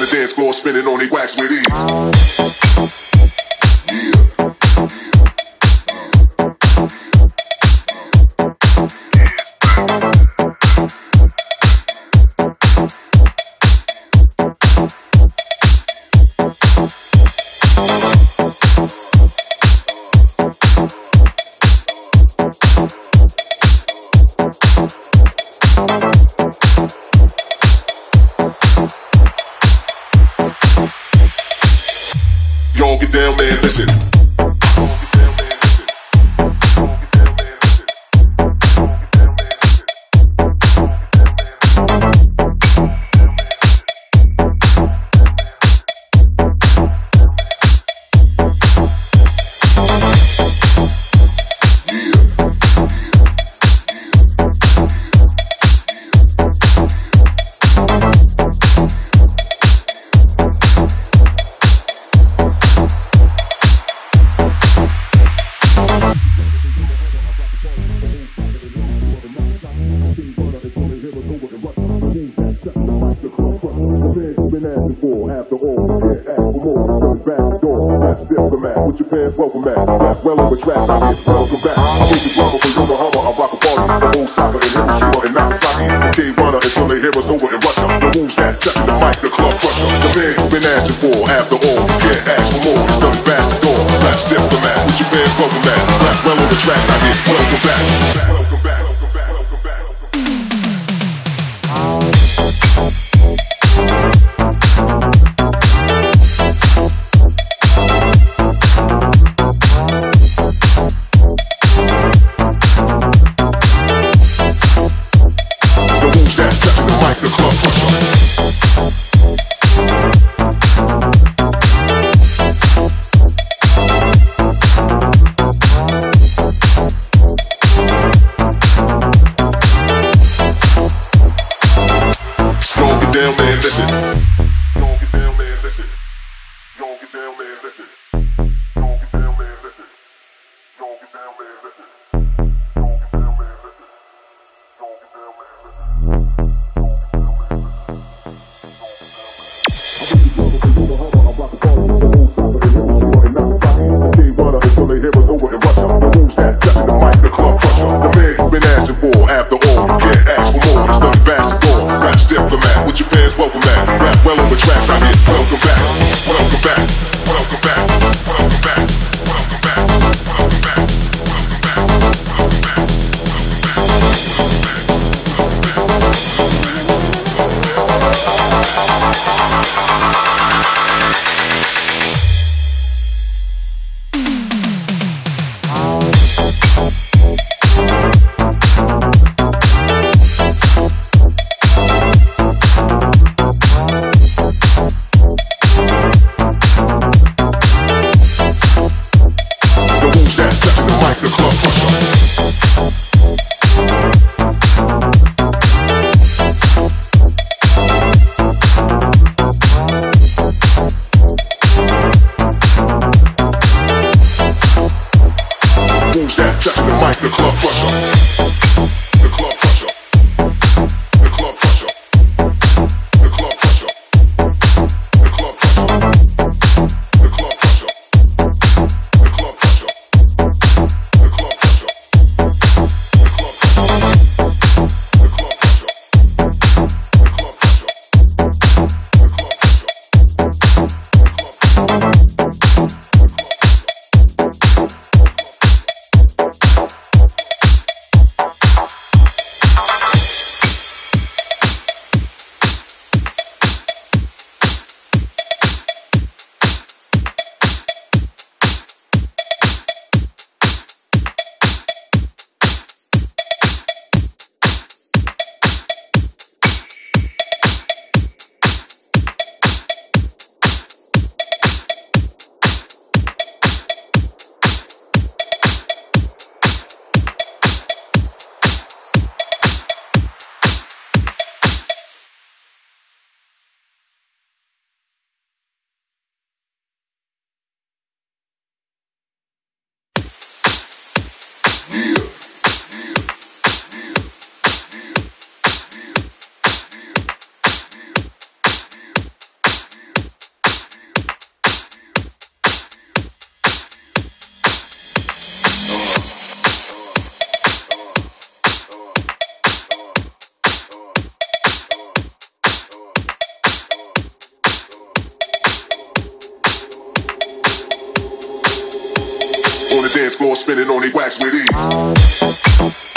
the dance floor, spinning on they wax with ease. Y'all get down, man, listen. After all, you can't ask for more. It's back the door. That's still the man. With your pants, welcome back. That's well over tracks. I get welcome back. I make the drama for Yokohama. I rock a party. The whole soccer and Hiroshima and Nagasaki. Day runner until they hear us over in Russia. The moves that's touching the mic, the club crusher. The man you've been asking for. After all, you can't ask for more. It's the ambassador. That's still the man. With your pants, welcome back. That's well over tracks. I get welcome back. Welcome back. Welcome back. Welcome back. dance floor spinning on their wax with ease.